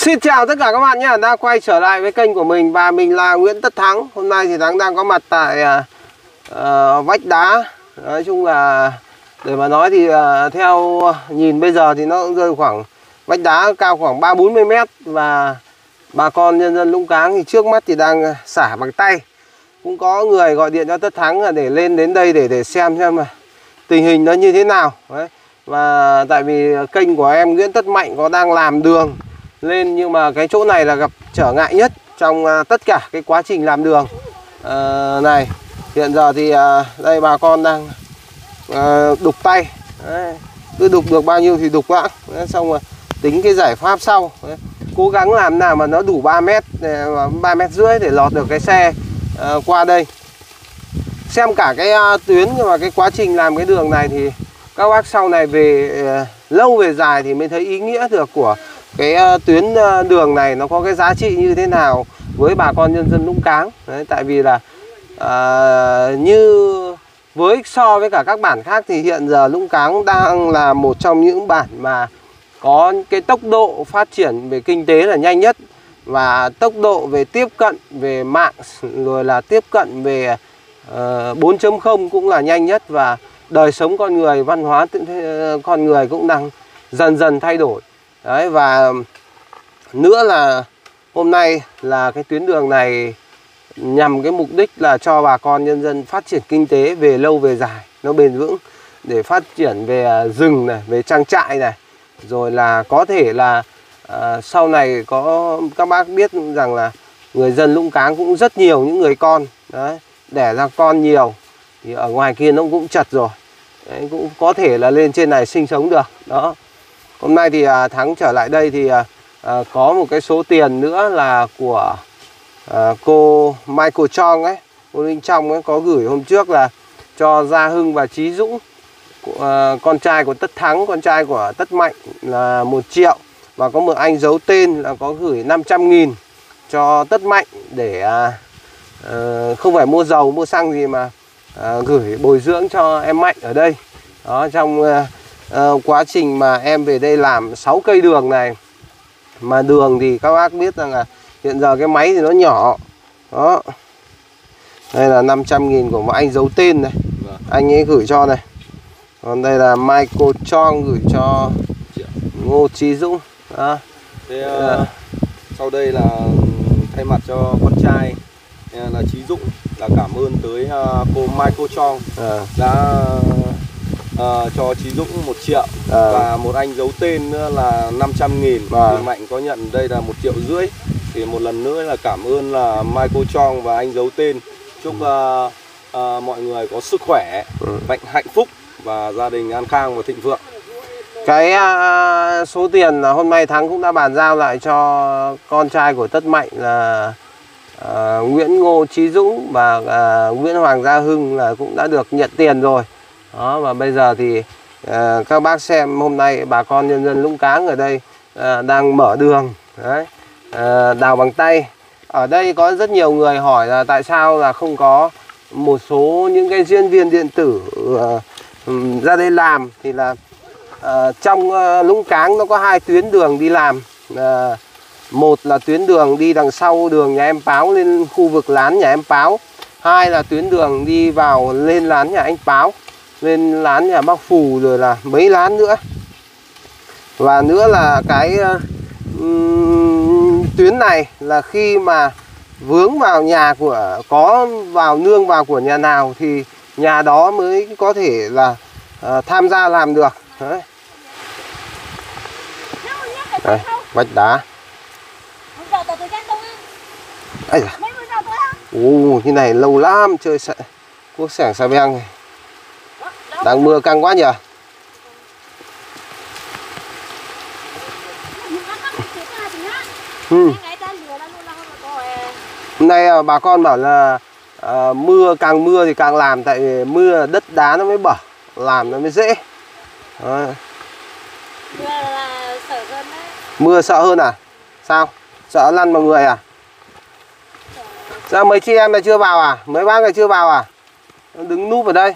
Xin chào tất cả các bạn nhé, đã quay trở lại với kênh của mình và mình là Nguyễn Tất Thắng. Hôm nay thì Thắng đang có mặt tại vách đá. Nói chung là để mà nói thì theo nhìn bây giờ thì nó cũng rơi khoảng vách đá cao khoảng 30-40 mét. Và bà con nhân dân Lũng Cáng thì trước mắt thì đang xả bằng tay. Cũng có người gọi điện cho Tất Thắng là để lên đến đây để xem mà tình hình nó như thế nào. Đấy. Và tại vì kênh của em Nguyễn Tất Mạnh có đang làm đường lên, nhưng mà cái chỗ này là gặp trở ngại nhất trong tất cả cái quá trình làm đường này. Hiện giờ thì đây bà con đang đục tay. Đấy. Cứ đục được bao nhiêu thì đục đã. Xong rồi tính cái giải pháp sau. Đấy. Cố gắng làm nào mà nó đủ 3 mét, 3,5 mét để lọt được cái xe qua đây. Xem cả cái tuyến và cái quá trình làm cái đường này thì các bác sau này về lâu về dài thì mới thấy ý nghĩa được của cái tuyến đường này nó có cái giá trị như thế nào với bà con nhân dân Lũng Cáng. Đấy, tại vì là như với so với cả các bản khác thì hiện giờ Lũng Cáng đang là một trong những bản mà có cái tốc độ phát triển về kinh tế là nhanh nhất, và tốc độ về tiếp cận về mạng rồi là tiếp cận về 4.0 cũng là nhanh nhất, và đời sống con người, văn hóa con người cũng đang dần dần thay đổi. Đấy, và nữa là hôm nay là cái tuyến đường này nhằm cái mục đích là cho bà con nhân dân phát triển kinh tế về lâu về dài, nó bền vững, để phát triển về rừng này, về trang trại này, rồi là có thể là sau này có các bác biết rằng là người dân Lũng Cáng cũng rất nhiều những người con. Đấy, đẻ ra con nhiều thì ở ngoài kia nó cũng chật rồi. Đấy, cũng có thể là lên trên này sinh sống được. Đó. Hôm nay thì Thắng trở lại đây thì có một cái số tiền nữa là của cô Michael Chong ấy, cô Linh Trong ấy, có gửi hôm trước là cho Gia Hưng và Chí Dũng, con trai của Tất Thắng, con trai của Tất Mạnh, là 1 triệu. Và có một anh giấu tên là có gửi 500.000 cho Tất Mạnh để không phải mua dầu mua xăng gì mà gửi bồi dưỡng cho em Mạnh ở đây. Đó, trong quá trình mà em về đây làm 6 cây đường này, mà đường thì các bác biết rằng là hiện giờ cái máy thì nó nhỏ. Đó, đây là 500.000 của một anh giấu tên này, anh ấy gửi cho này. Còn đây là Michael Chong gửi cho Ngô Chí Dũng. Đó. Thế, sau đây là thay mặt cho con trai là Chí Dũng là cảm ơn tới cô Michael Chong đã cho Chí Dũng 1 triệu và một anh giấu tên nữa là 500.000. Thì Mạnh có nhận đây là 1,5 triệu. Thì một lần nữa là cảm ơn là Michael Chong và anh giấu tên. Chúc mọi người có sức khỏe, mạnh hạnh phúc và gia đình an khang và thịnh vượng. Cái số tiền là hôm nay Thắng cũng đã bàn giao lại cho con trai của Tất Mạnh là Nguyễn Ngô Chí Dũng và Nguyễn Hoàng Gia Hưng là cũng đã được nhận tiền rồi. Đó, và bây giờ thì các bác xem hôm nay bà con nhân dân Lũng Cáng ở đây đang mở đường. Đấy, đào bằng tay. Ở đây có rất nhiều người hỏi là tại sao là không có một số những cái diễn viên điện tử ra đây làm. Thì là trong Lũng Cáng nó có 2 tuyến đường đi làm. Một là tuyến đường đi đằng sau đường nhà em Páo lên khu vực lán nhà em Páo. 2 là tuyến đường đi vào lên lán nhà anh Páo, lên lán nhà bác Phù, rồi là mấy lán nữa. Và nữa là cái tuyến này là khi mà vướng vào nhà của, có vào nương vào của nhà nào thì nhà đó mới có thể là tham gia làm được. Đấy. Đây, vách đá. Ây da. Ồ, như này lâu lắm chơi quốc sẻng xà beng này. Đang mưa căng quá nhỉ. Hôm nay bà con bảo là mưa càng mưa thì càng làm, tại vì mưa đất đá nó mới bở, làm nó mới dễ. Đấy. Mưa là sợ hơn đấy. Mưa sợ hơn à? Sao? Sợ lăn vào người à? Sao mấy chị em này chưa vào à? Mấy bác này chưa vào à? Đứng núp ở đây.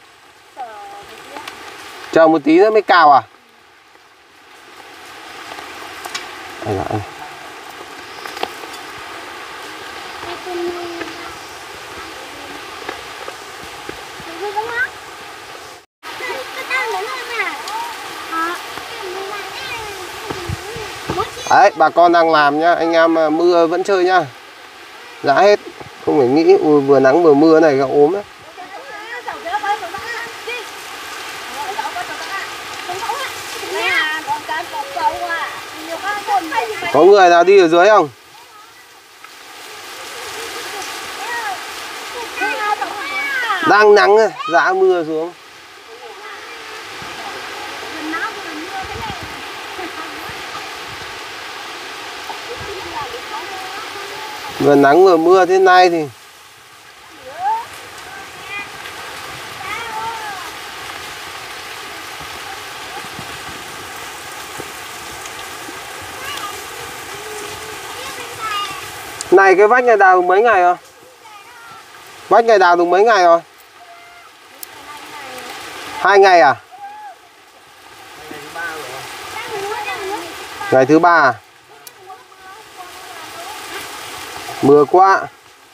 Chờ một tí nữa mới cào à? Đấy, bà con đang làm nhá, anh em mưa vẫn chơi nhá. Giã hết, không phải nghĩ ui, vừa nắng vừa mưa này các ốm đấy. Có người nào đi ở dưới không? Đang nắng rồi, giã mưa xuống. Vừa nắng vừa mưa thế này thì này cái vách này đào được mấy ngày rồi? Vách này đào được mấy ngày rồi? 2 ngày à? Ngày thứ 3 à? Mưa quá.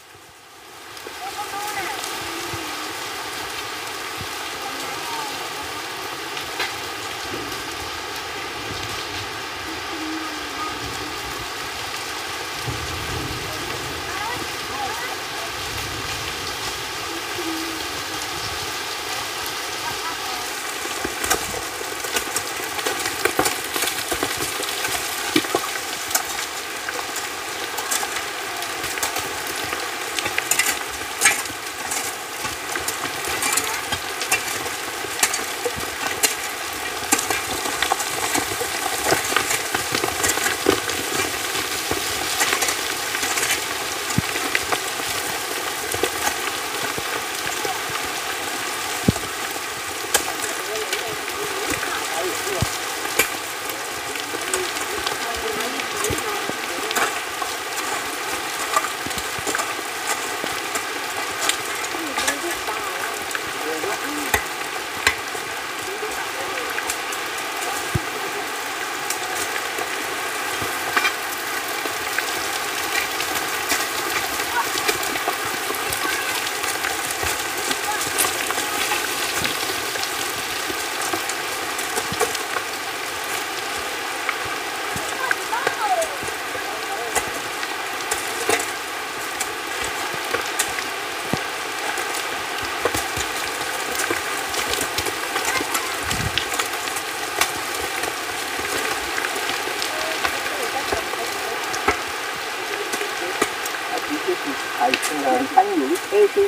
Thanh những thế chứ.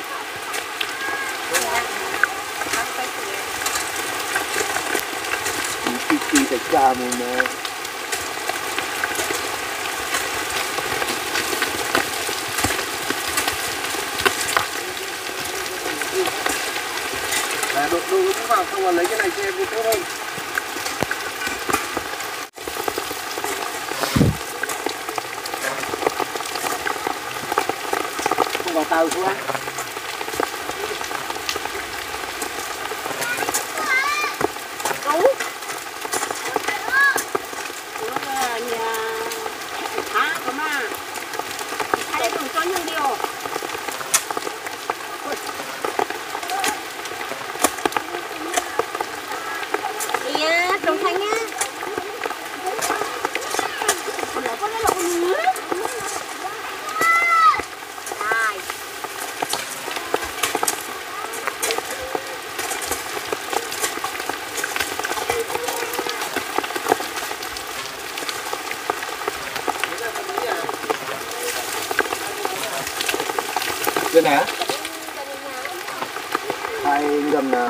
Chỉ phải cha mình mà. Đổ cái vào xong rồi lấy cái này cho em đi tốt hơn. Không vào tàu xuống anh. Cái này á? Hai ngầm là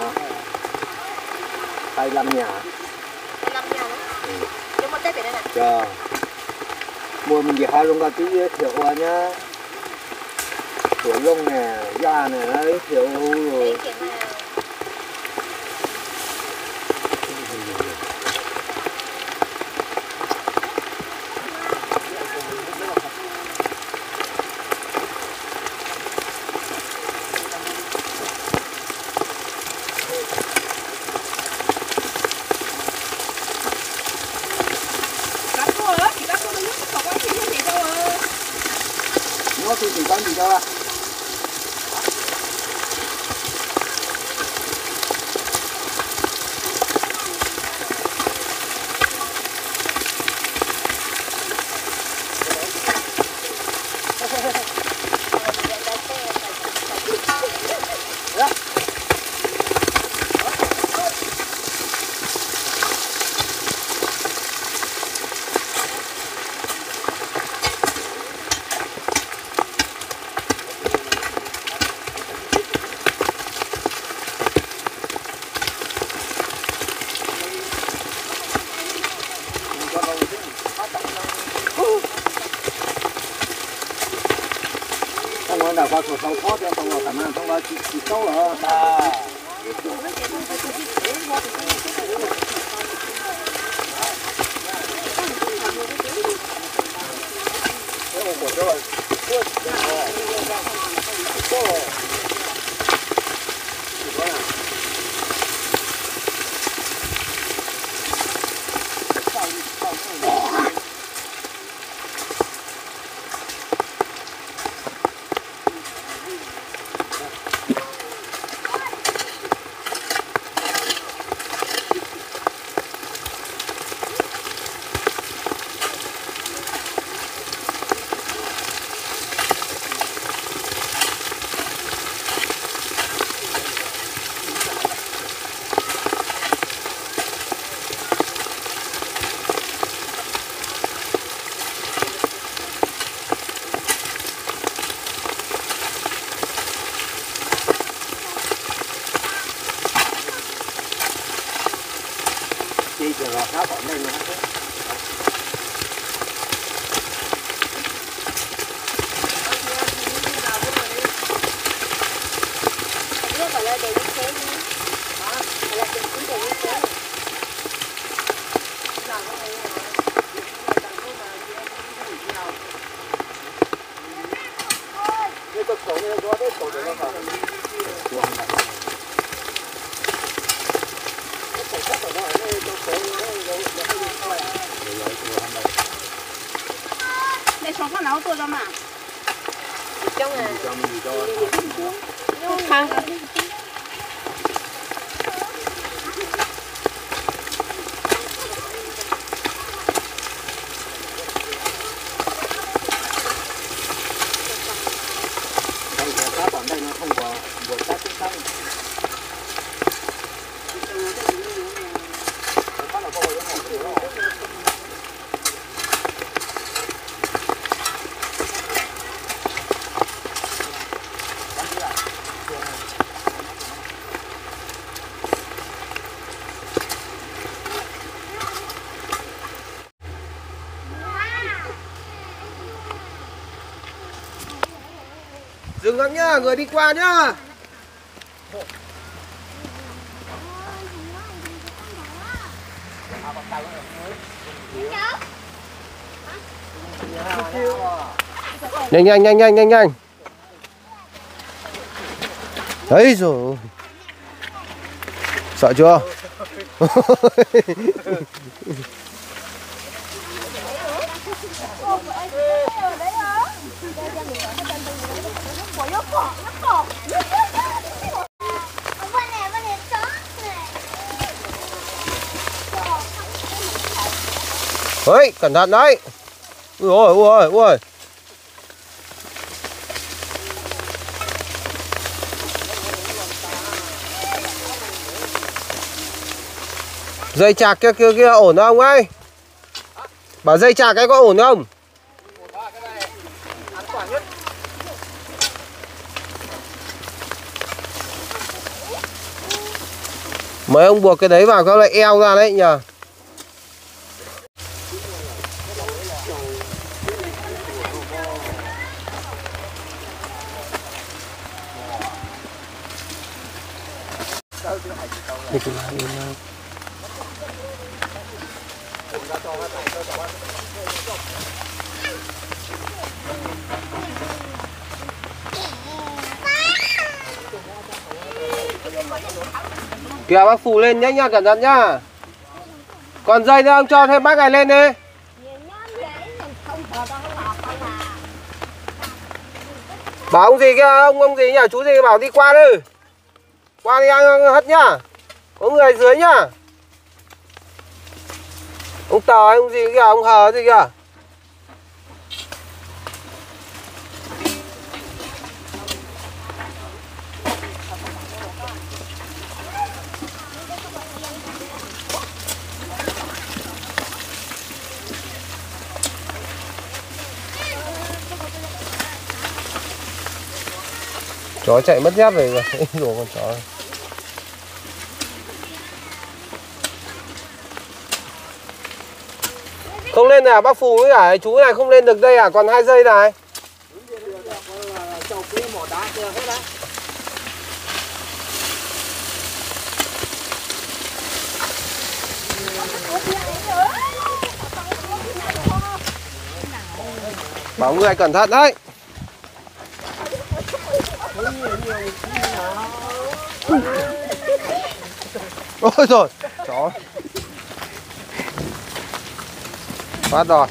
25 nhà. 25 nhà đó. Chứ một Tết về đây này. Dạ. Mua mình chỉ hai luôn cả tí thiểu nhá. Tuổi lông nè, da nè, đấy thiểu rồi. nó thì chỉ có gì đâu ạ. Nào qua cửa sau thoát cho xong rồi cảm ơn xong rồi chỉ câu là ta đi rồi khá còn đây nữa. Đây sống con nào tôi cho mà. Trong à. Thang. Cá còn đây nó không có được cá chính xác. Dừng lại nhá, người đi qua nhá. Nhanh nhanh nhanh nhanh nhanh nhanh. Đấy rồi. Sợ chưa? Ôi, cẩn thận đấy. Ui ôi, ui ôi, ui. Dây chạc kia ổn không ấy? Bảo dây chạc cái có ổn không? Mấy ông buộc cái đấy vào các lại eo ra đấy nhờ. Kìa bác phủ lên nhé nha, cẩn thận nhá. Còn dây nữa ông cho thêm bác này lên đi. Bảo ông gì kia, ông gì nhỉ, chú gì bảo đi qua đi. Qua đi ăn hất nhá. Có người dưới nhá. Ông Tờ ông gì kìa, ông Hờ gì kìa. Chó chạy mất dép rồi rồi con chó này. Không lên à, bác Phù với cả chú này không lên được đây à, còn 2 giây này. Bảo người cẩn thận đấy. Ôi rồi, chó phát rồi.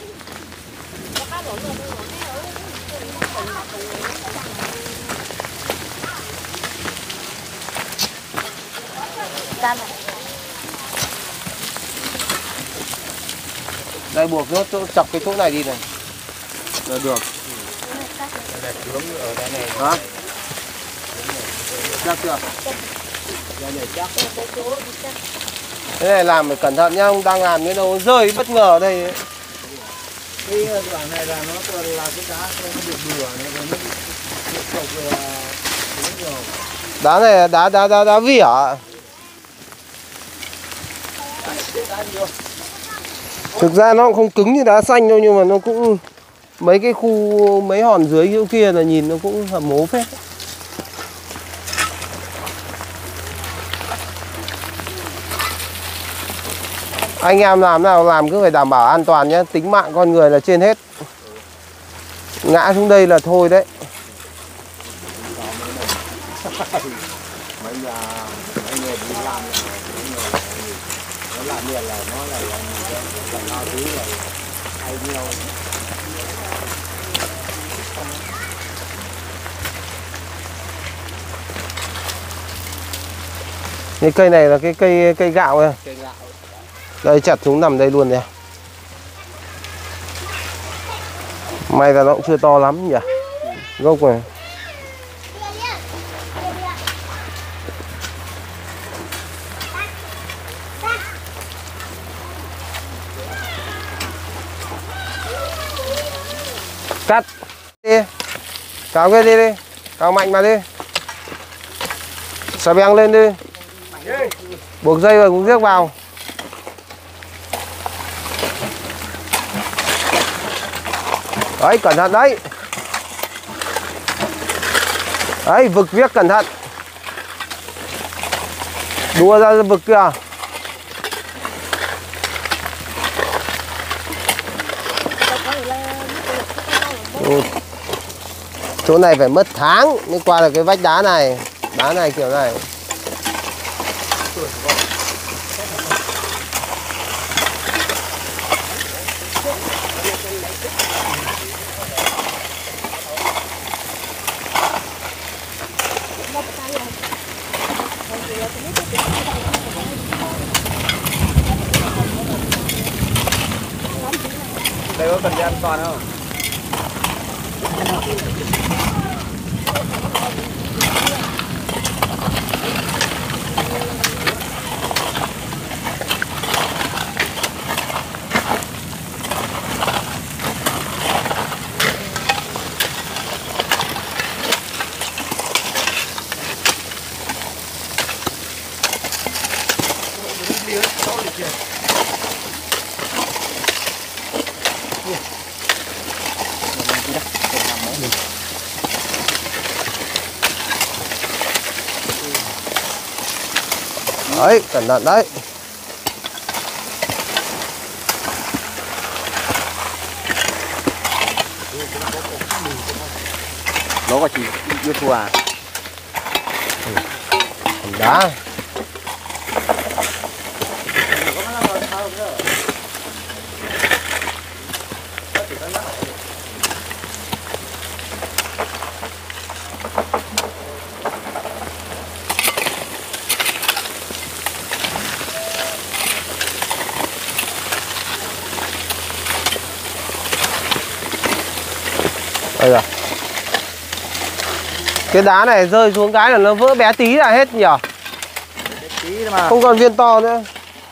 Đây buộc nó chỗ chọc cái chỗ này đi này. Rồi được. Hả? Chắc chưa? Thế này làm phải cẩn thận nhá, ông đang làm cái đâu rơi bất ngờ ở đây ấy. Cái đoạn này là nó là cái đá không được bừa này, nó cục Đá này là đá vỉa. Thực ra nó cũng không cứng như đá xanh đâu, nhưng mà nó cũng mấy cái khu mấy hòn dưới chỗ kia là nhìn nó cũng hầm hố phết. Anh em làm nào làm cứ phải đảm bảo an toàn nhé, tính mạng con người là trên hết. Ngã xuống đây là thôi đấy. mấy nhà mấy người đi làm nó làm liền là nó là lo tí là hay nhiều. Cái cây này là cái cây gạo này. Đây chặt xuống nằm đây luôn này. May là nó cũng chưa to lắm nhỉ. Gốc này. Cắt đi. Cào cái đi đi. Cào mạnh mà đi. Xà beng lên đi. Buộc dây và cũng rước vào. Đấy, cẩn thận đấy. Đấy, vực viết cẩn thận. Đua ra vực kìa. Chỗ này phải mất tháng mới qua được cái vách đá này. Đá này kiểu này. Đây có cần đi an toàn không? Đấy, cẩn thận đấy. Nó có chỉ yêu thua à? Đá. Đây rồi. Cái đá này rơi xuống cái là nó vỡ bé tí là hết nhỉ? Tí mà. Không còn viên to nữa.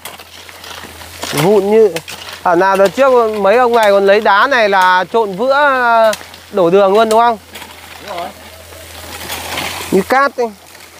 Vụn như nào đợt trước mấy ông này còn lấy đá này là trộn vữa đổ đường luôn đúng không? Đúng rồi. Như cát ấy.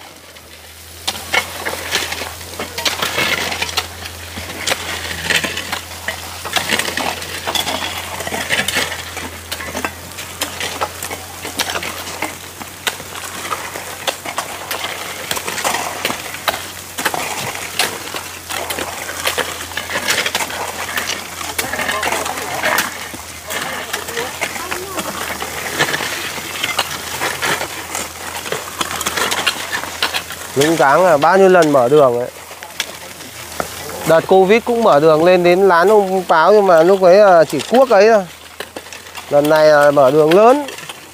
Lũng Cáng là bao nhiêu lần mở đường ấy. Đợt Covid cũng mở đường lên đến lán ông Báo, nhưng mà lúc ấy chỉ cuốc ấy thôi. Lần này là mở đường lớn.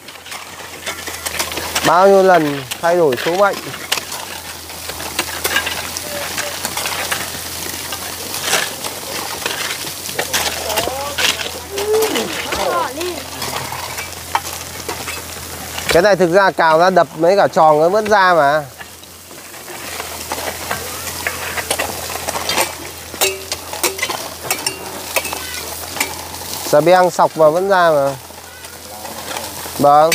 Bao nhiêu lần thay đổi số mệnh. Cái này thực ra cào ra đập mấy cả tròn nó vẫn ra mà. Xà beng sọc vào vẫn ra mà. Vâng.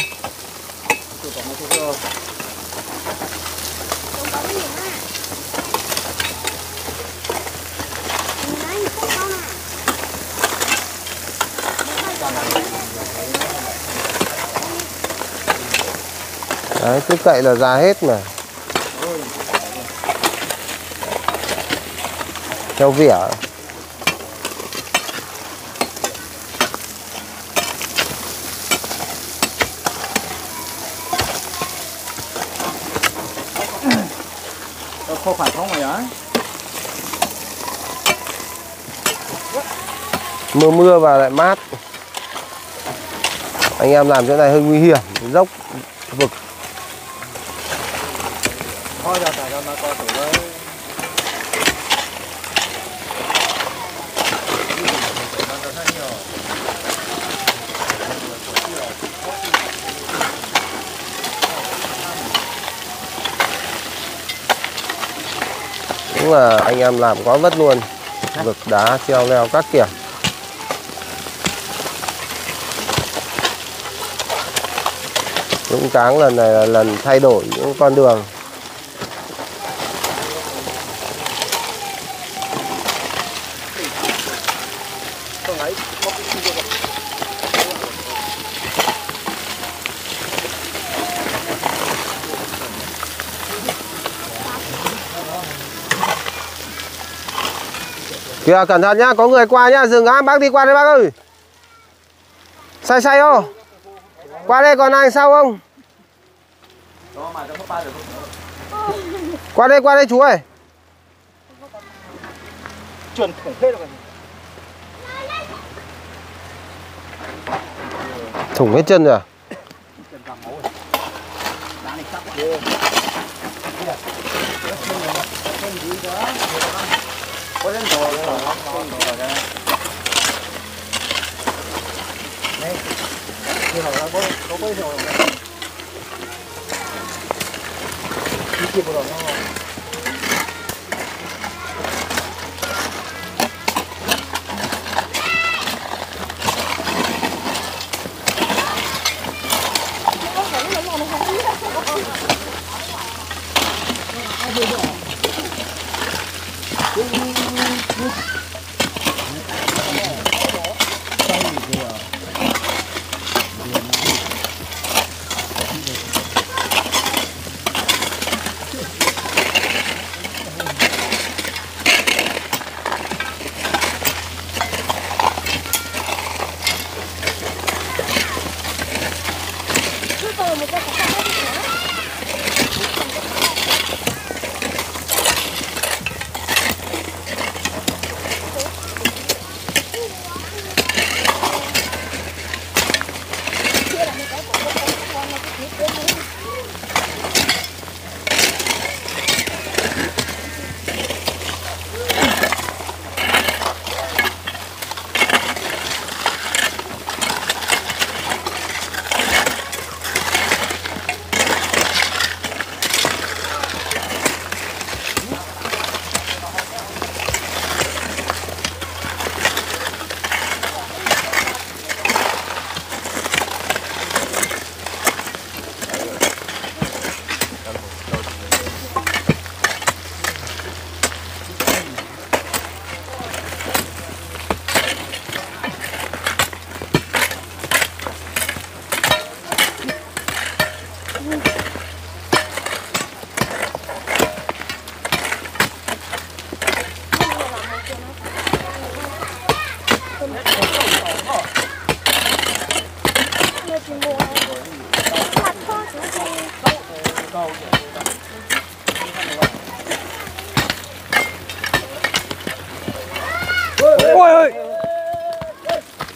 Đấy, cứ cậy là ra hết mà. Theo vỉa. Khô phải không rồi hả? Mưa vào lại mát. Anh em làm chỗ này hơi nguy hiểm, dốc vực. Thôi giờ tại nó coi thử đấy. Đúng là anh em làm có vất luôn. Vực đá treo leo các kiểu. Lũng Cáng lần này là lần thay đổi những con đường. Kìa cẩn thận nhá, có người qua nhá, dừng á, bác đi qua đây bác ơi. Say say không? Qua đây còn ai sau không? Qua đây chú ơi. Chuẩn khủng hết rồi. Thủng hết chân rồi.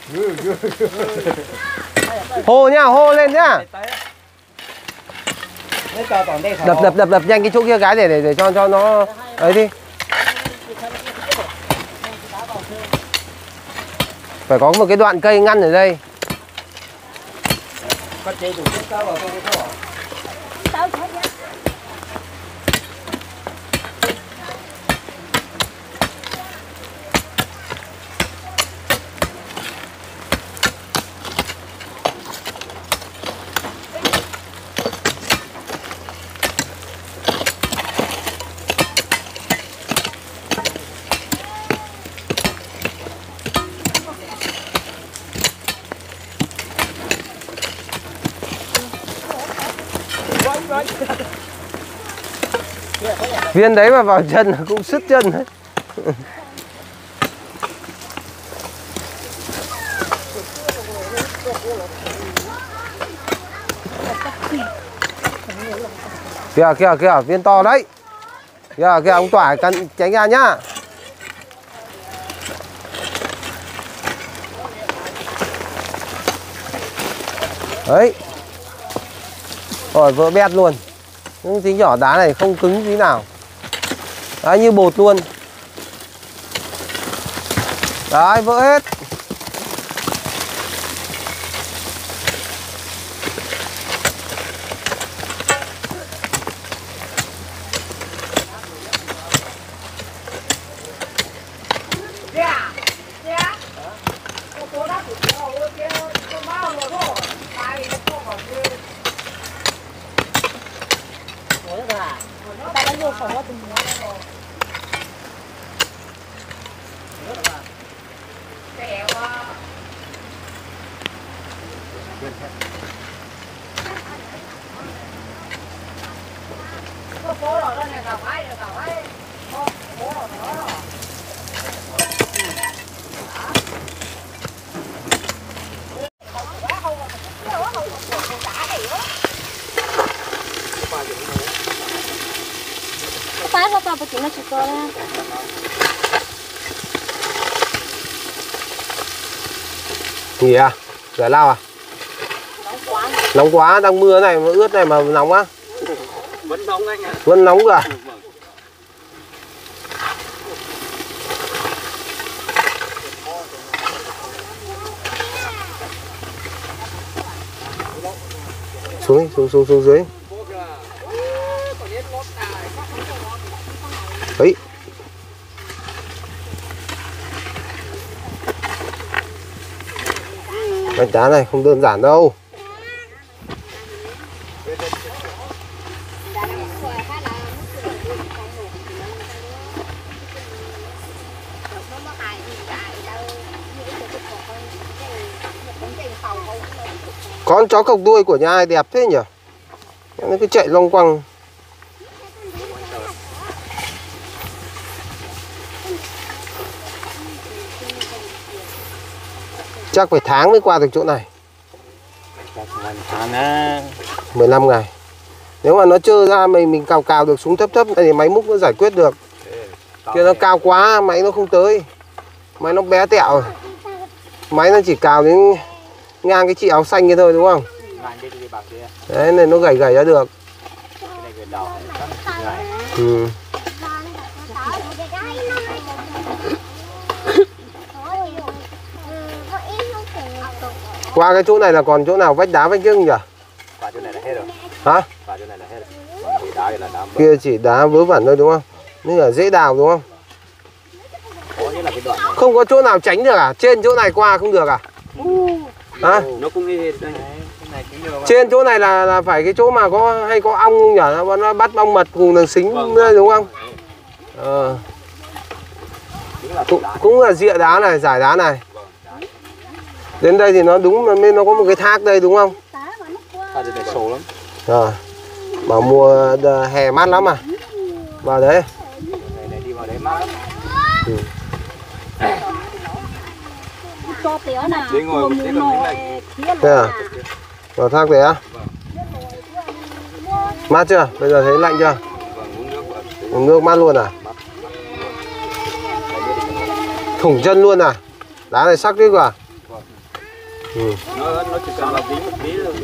Hô nhá, hô lên nhá. Đập nhanh cái chỗ kia cái để cho nó ấy đi. Phải có một cái đoạn cây ngăn ở đây. Viên đấy mà vào chân là cũng sứt chân đấy. Kìa, viên to đấy. Kìa, ông Tỏa tránh ra nhá. Đấy. Rồi vỡ bét luôn. Những tí nhỏ đá này không cứng tí nào. Đấy, như bột luôn. Đấy, vỡ hết. Gì à? Giải lao à? Nóng quá, đang mưa này mà ướt này mà nóng á. Vẫn nóng anh ạ. Vẫn nóng cả. Xuống dưới. Đấy. Vách đá này không đơn giản đâu. Con chó cộc đuôi của nhà ai đẹp thế nhỉ? Nó cứ chạy loanh quanh. Chắc phải tháng mới qua được chỗ này. 15 ngày. Nếu mà nó trơ ra mình cào được xuống thấp thì máy múc nó giải quyết được. Kia nó cao quá máy nó không tới. Máy nó bé tẹo. Máy nó chỉ cào đến ngang cái chị áo xanh kia thôi đúng không? Đấy này nó gảy ra được. Ừ. Qua cái chỗ này là còn chỗ nào vách đá vách kiếng nhỉ? Qua chỗ này là hết rồi. Hả? Qua chỗ này là hết rồi. Đá là đá. Kia chỉ đá vớ vẩn thôi đúng không? Nhưng là dễ đào đúng không? Là cái đoạn này. Không có chỗ nào tránh được à? Trên chỗ này qua không được à? Hả? Nó cũng như thế. Trên chỗ này là phải cái chỗ mà hay có ong không nhỉ? Nó bắt ong mật cùng đường xính đúng không? Cũng là rịa đá này, giải đá này. Đến đây thì nó đúng là nó có một cái thác đây đúng không? Sâu lắm. Rồi. Bảo mùa hè mát lắm à? Vào đấy. Này đi vào đấy mát lắm. Đi ngồi một tí còn lạnh. Thế à? Vào thác đấy á? Mát chưa? Bây giờ thấy lạnh chưa? Uống nước mát luôn à? Thủng chân luôn à? Đá này sắc đấy quả. Nó chỉ cần là dính một tí thôi.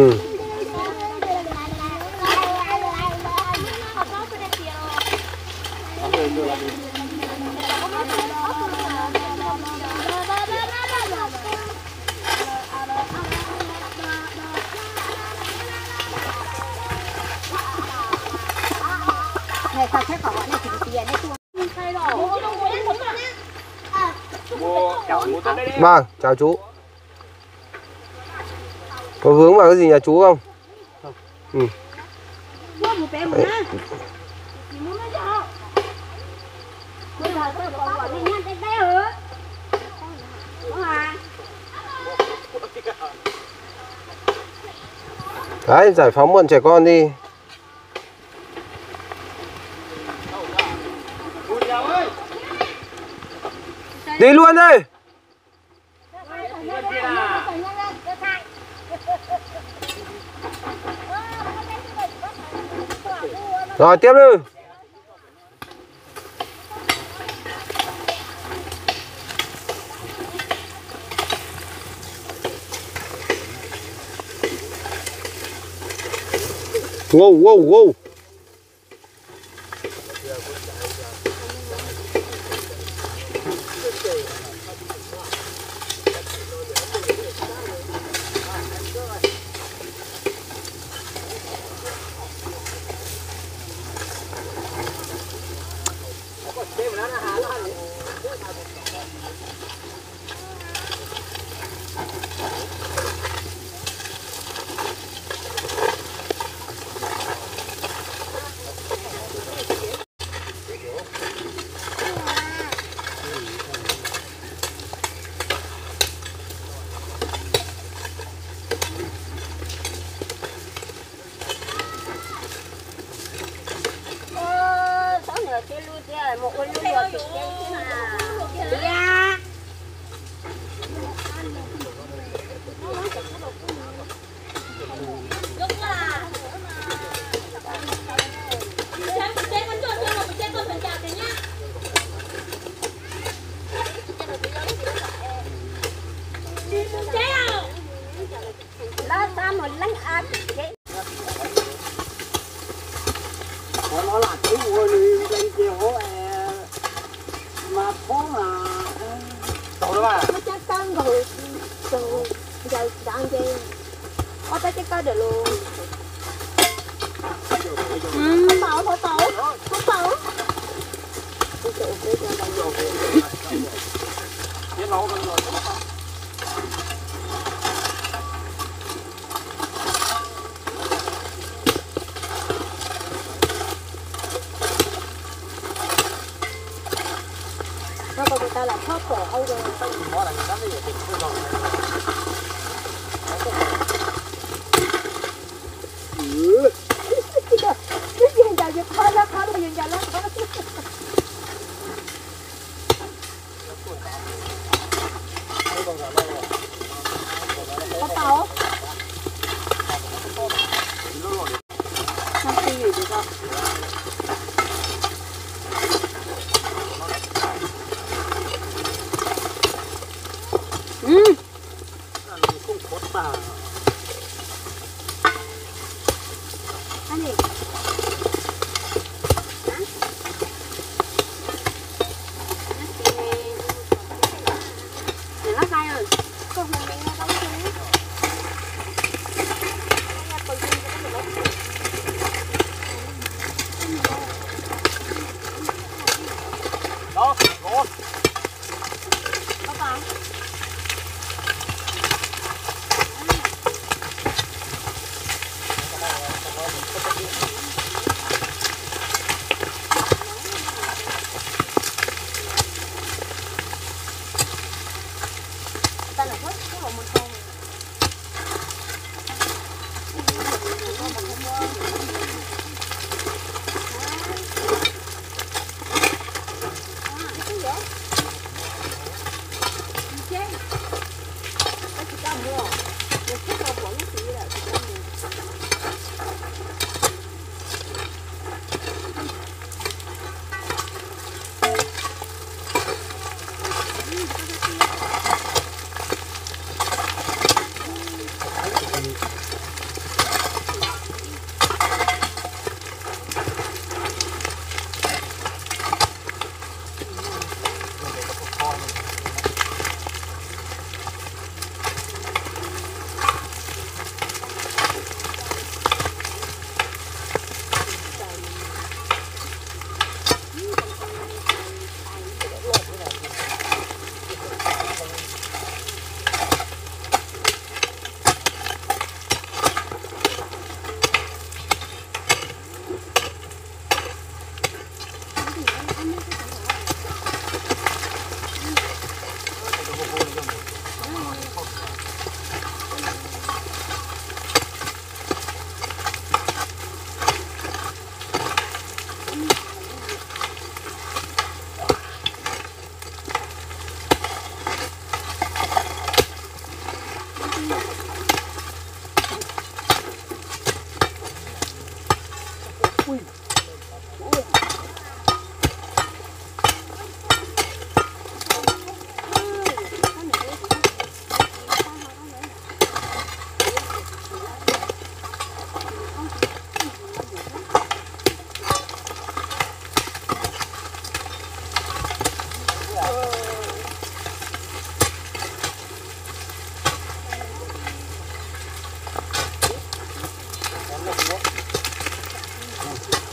Này sao thế còn này thì tiền đấy tôi. Hay rồi. Vâng, chào chú. Có vướng vào cái gì nhà chú không? Ừ. Một bé một ha. Muốn nó cho. Bây giờ tôi còn gọi đi nhanh tay hả? Đấy, giải phóng bọn trẻ con đi. Đi luôn đi. Rồi tiếp đi. Wow, wow, wow. Nó là cái mùa này lên chiều mà phố là Cậu đó bà. Nó chắc tân rồi. Rồi giờ đang chơi. Có tới cái cơ được luôn. Tẩu thôi tẩu. Không tẩu. Biết nấu rồi. Nó còn người ta là thớt cổ Âu rồi. Nó là người ta mới hiểu tình cái rồi. Cái gì giờ giật thôi nó thôi thì giờ nó thôi. Có tàu. Không gì được không? không có tà. Anh gì? Nó cay rồi. Còn mình nó đóng chứ. Đó, có. Có vào.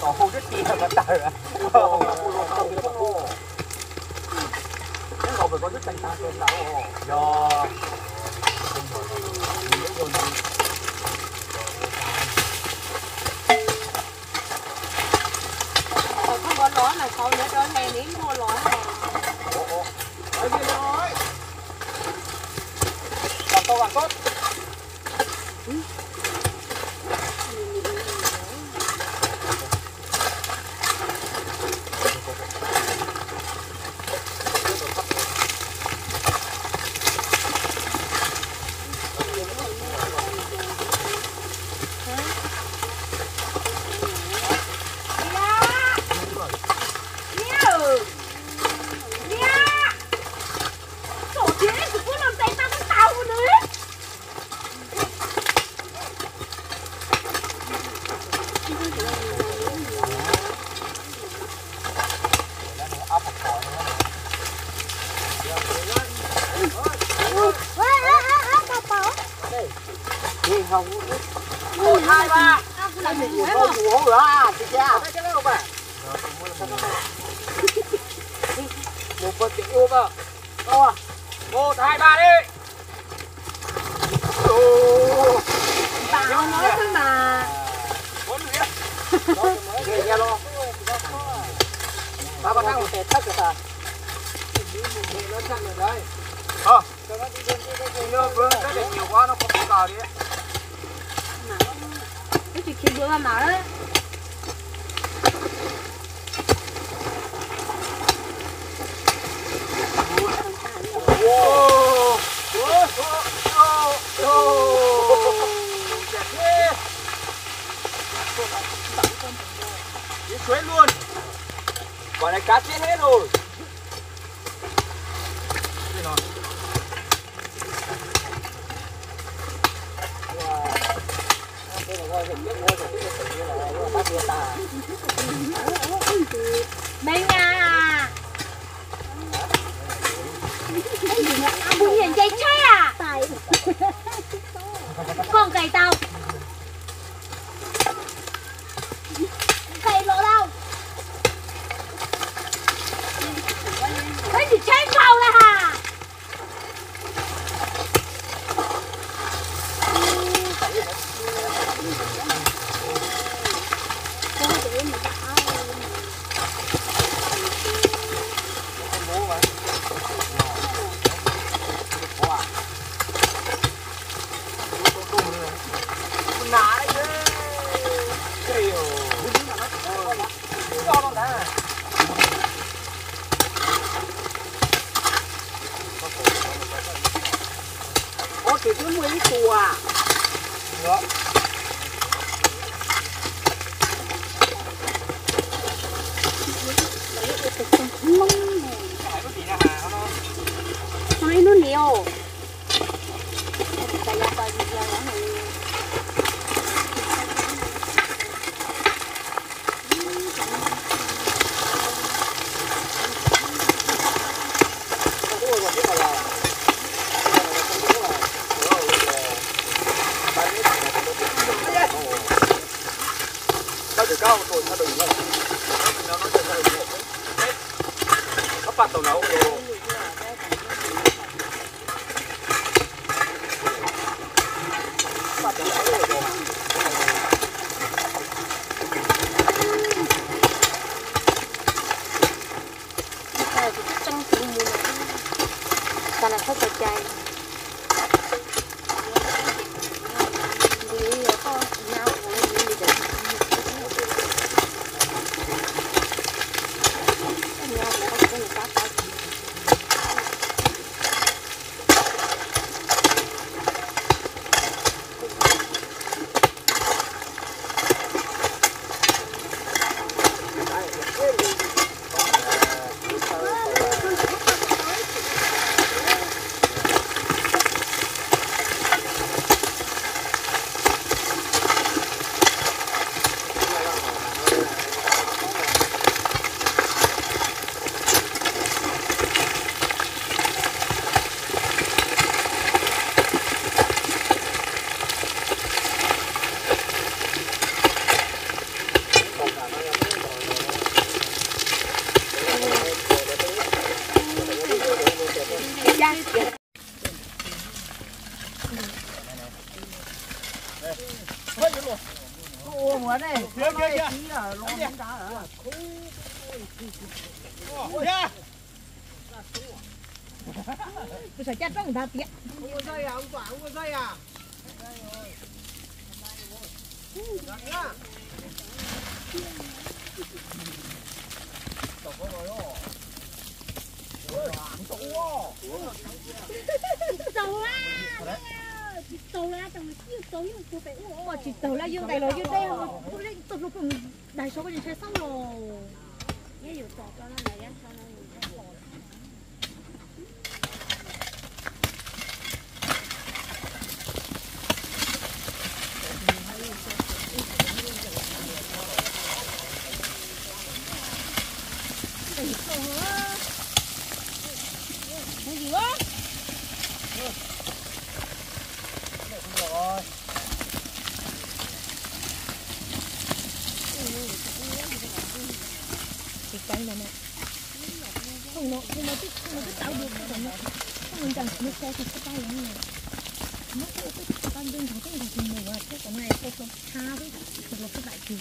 có hô rất kì là tờ à nó phải có rất cạnh ta cơm nào do không có lói mà sau nữa đó hè đến mua lói này nói gì nói càng to càng tốt hai ba một phần tiền ôm à đâu à 1, 2, 3 đi bà không nói thôi mà 4 nữa nghe nghe lo bà còn đang một tẹt thất rồi à nó chặn ở đây cho nó đi đưa vương cái để nhiều quá nó không có cào đi cái chuyện khi bữa mà đấy Chết luôn. Quả này cá chết hết rồi. Đây rồi. bên nhà bún hiền dây chơi à con cày tao cày lỗ đâu ấy thì chơi vào là hà thì cứ mua ít chùa à đó nói nó nhiều cao tôi nó đừng nó nó bắt đầu nấu rồi bắt đầu nấu rồi cái trăng thì mùi ta là thất bạch chay Ủa mà này, kia kia kia. Tôi sợ chết trong người ta tiện. Không có dây à, ông Tỏa không có dây à? Dạ nhá. Tàu lá trong tàu nhưng cô phải uống mà chỉ tàu lá dương đây rồi dương đây tôi lên tôi lúc đại số cái gì chơi xong rồi nhớ nhiều tàu cho nó này á cho nó cái gì á? Cái này nè, không nó cứ tạo được cái này, không mình chẳng nước xe thì cái tay này, nó cái tay đơn thằng cái này thì nhiều à, cái này tôi không tha với, thật là cái đại kỳ.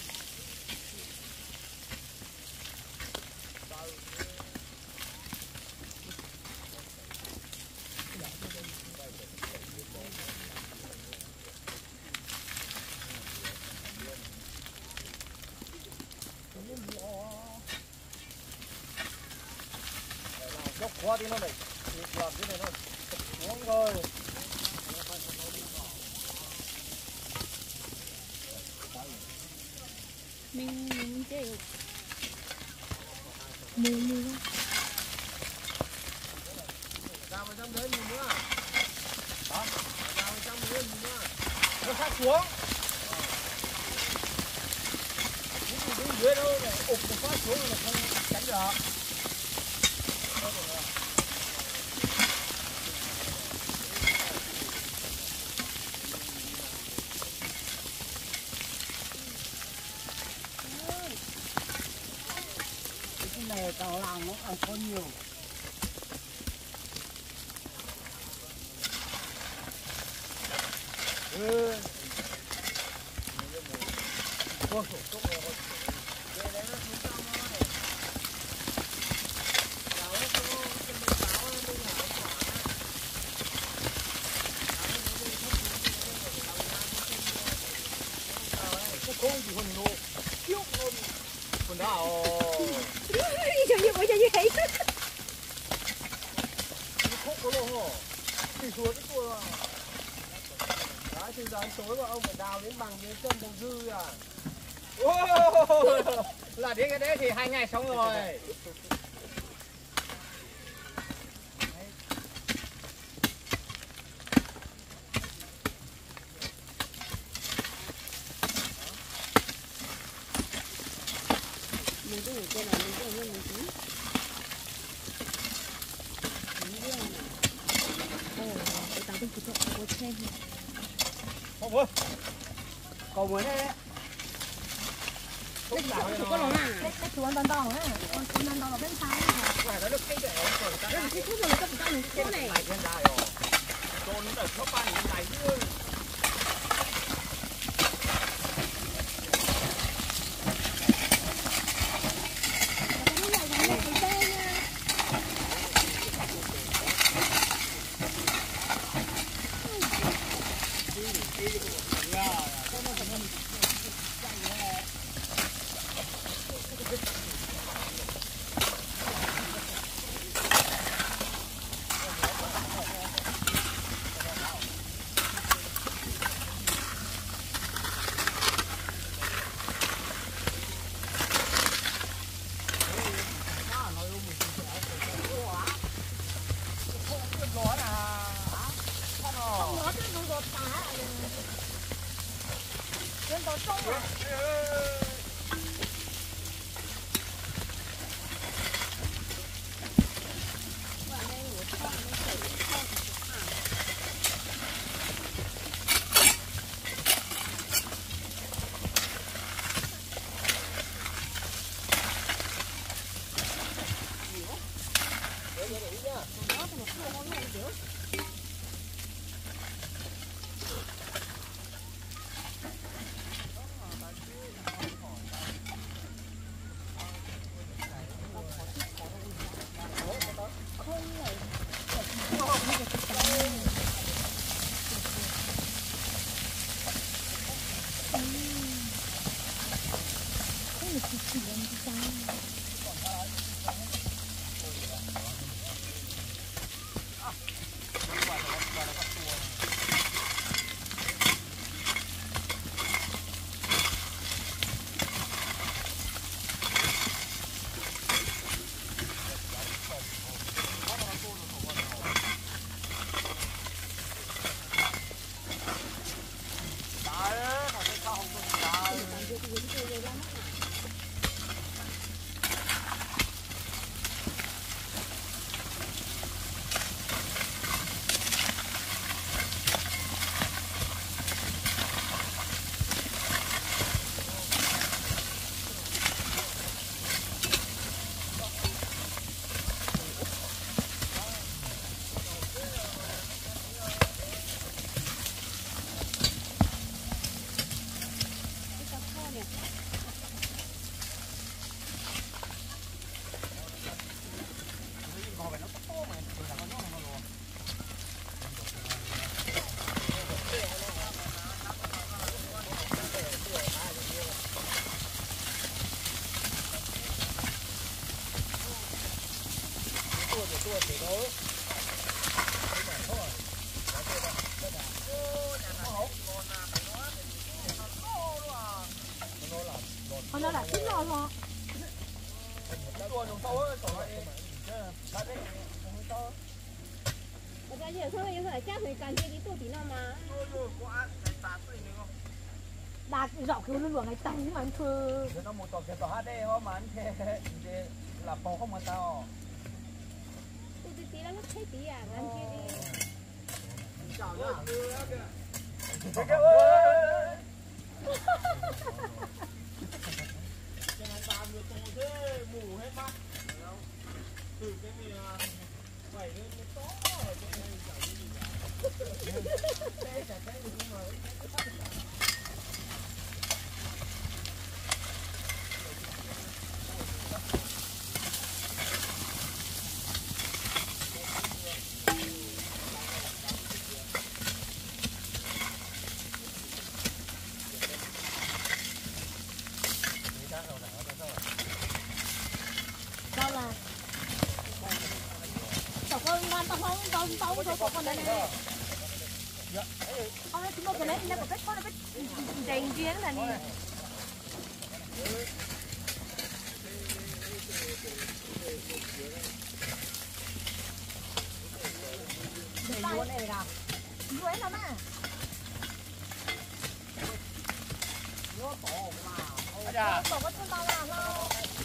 Dốc qua đi nó này, làm cái này nó xuống rồi. Mình chơi mù Ra vào trong đấy nhìn nữa. Hả? Ra vào trong đấy nhìn nữa. Nó sát xuống. Đứng dưới đâu này, ụp một phát xuống là không tránh được. Cái này càng làm nó càng có nhiều. Không chỉ còn nổ, kiêu luôn. Còn đảo. Giờ như vậy Khúc có lộ hổ. Thì xuống cái tua. Đấy, từ giờ đến tối mà ông phải đào đến bằng đến chân đồng dư à. Là đến cái đấy thì 2 ngày xong rồi. mình cứ ngồi trên này mình cứ ngồi mình tí. Tôi tao không chịu tôi xem. Không ơi. Cầu mới đấy. Cái gì có lỗ à? Cái chú ăn đòn đòn á. Con chú ăn đòn ở bên trái này. Phải nó được cái để còn cái Cái thuốc rồi các bạn cái này. này trên đài rồi. Con nó đợt nó bay trên đài chứ. nó là chín rồi hả? Cái gì thôi, giờ phải chắc phải càng gì đi tụ tí nào mà. Đạt dọc cái luôn ngày tăng nhưng mà anh thưa. Nó một tọt cái tọt hát đây mà anh thế là phòng không mà tao. Tụ tí là mất thế tí à, ăn kia đi. Chào nhá. Cái này tao vừa to thế mù hết mắt. Từ cái gì vậy lên nó to ở trên này chả cái gì cả. Đây chả cái gì mà. Đâu là tao con này này. Ông ấy chúng tôi cái này nó có cái con nó cái đèn kia là nè. Để luôn này nào. Luôn nào mà. Nó tổ mà. Tổ có tao làm đâu.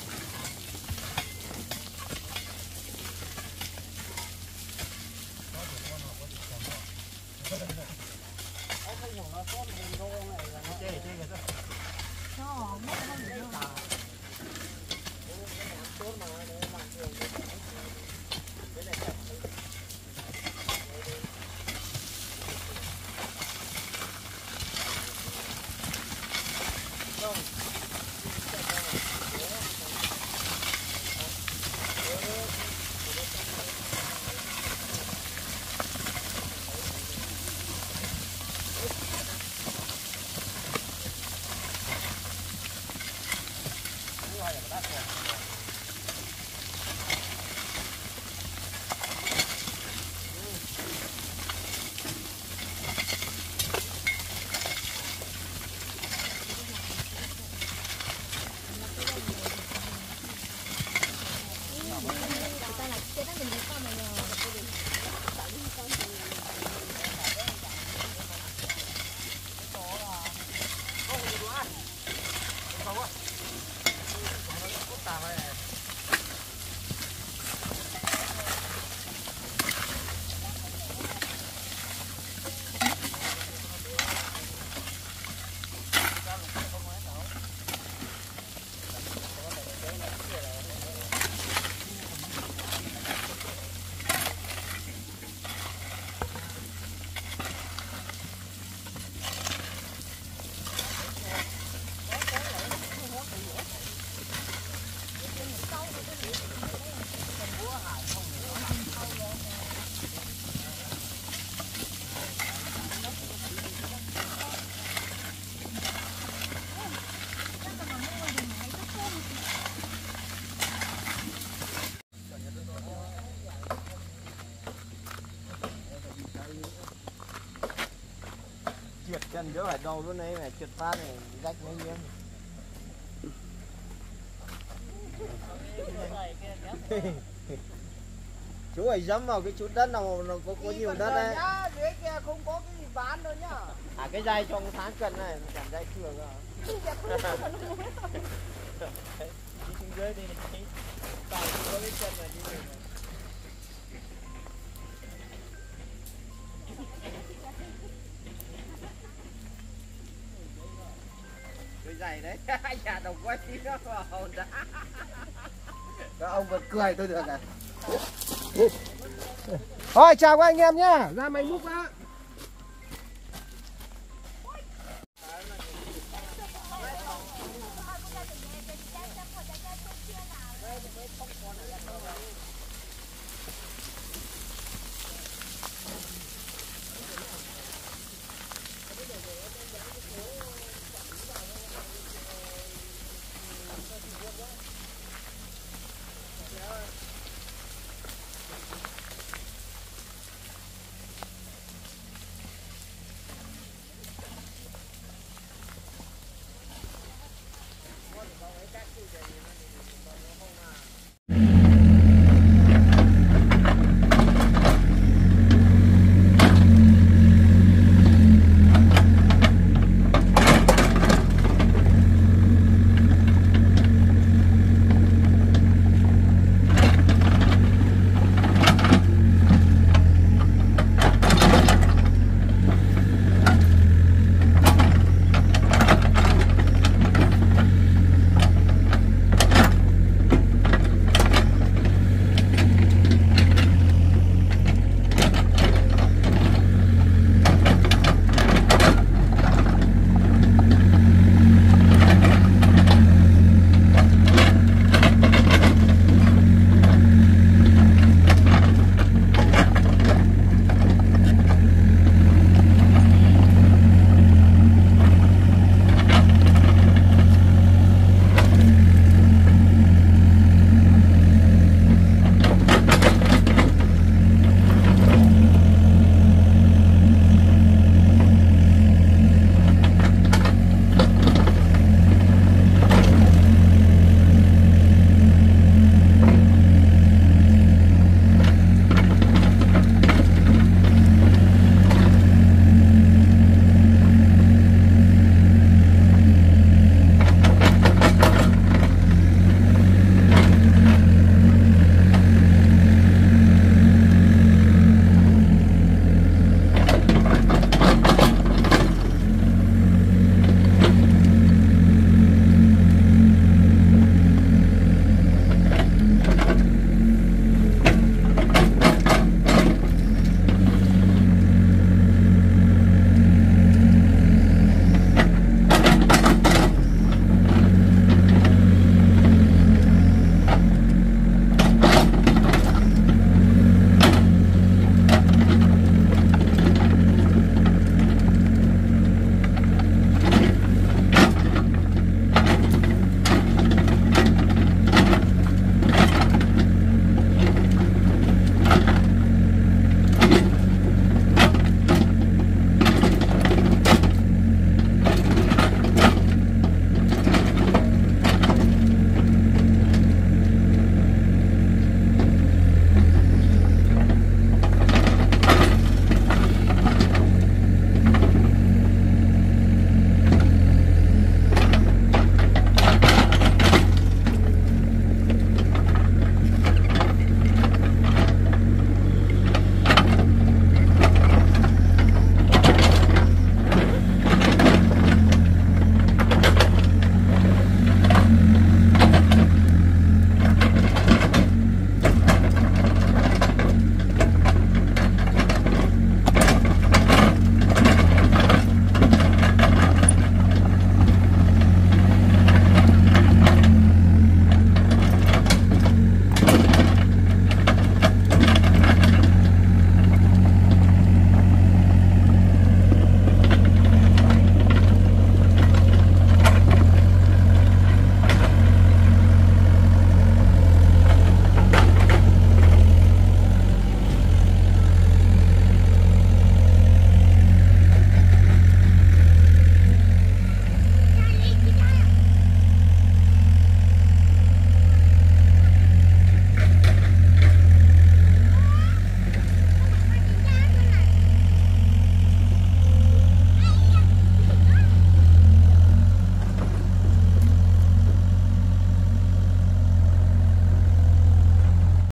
Trượt chân đỡ phải đầu luôn đấy, trượt phát này rách mấy miếng. Chú phải dẫm vào cái chút đất nào nó có nhiều đất đấy. Dưới kia không có cái gì bán đâu nhá. À cái dây trong tháng cân này, cảm dây thường à. Đi dưới đây này chị. Tại có cái chân này đi. Cái dây đấy, nhà đồng quay tí nó vào đã. Các ông vẫn cười tôi được à. Thôi chào các anh em nhá, ra máy múc đã.